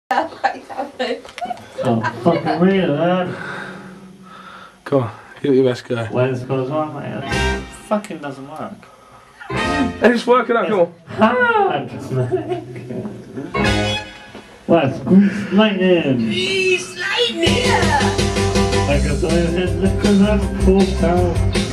Oh, fucking real, man. Come on, give it your best go. Where's it goes on, man? It fucking doesn't work. It's working out, come on. Hard! What's grease lightning? Grease lightning! I guess I had liquors up full town.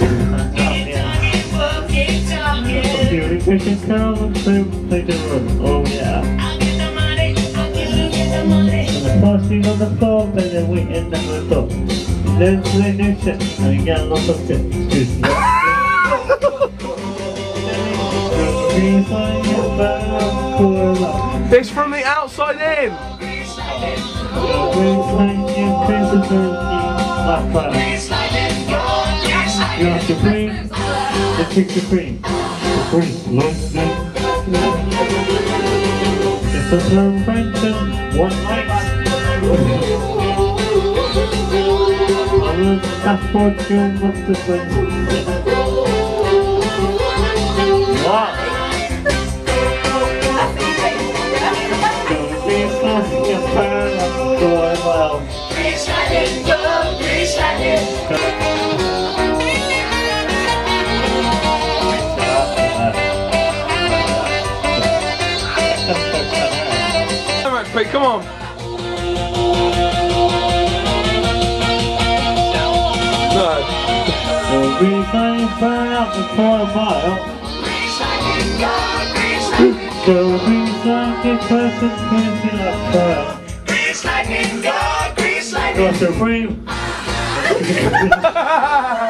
Beauty fishing cows and play the room. Oh yeah. I'll get the money, I'll get the money. And the party's on the floor, then they're waiting at the door. Then they do shit, and you get lots of shit. Grease lightning. It's from the outside in. Grease lightning. Grease lightning, Christopher, black fire. Grease lightning, grease lightning. You have to bring the picture cream. Grease lightning. It's a prevention, one light. I will passport you with the thing. Wow! Don't be fucking a fan of going well. Grease lightning, go, grease lightning. Alright, Pete, come on. No. Grease lightning burn out the quarter mile. Grease lightning, go, grease lightning. So grease lightning person crazy like fire. Grease lightning, go, grease lightning. Got to breathe.